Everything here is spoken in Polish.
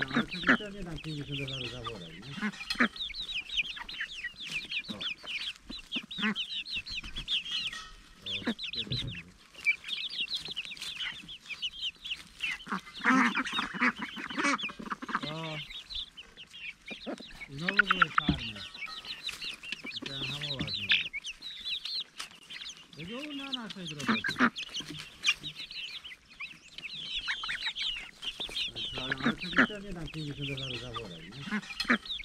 ale to nie dam $50 za worek, nie? O. To kiedy będzie? O. Znowu były czarne. Chciałem hamować znowu. Tego na naszej drodze. Ale to nie dam $50 za worek, nie?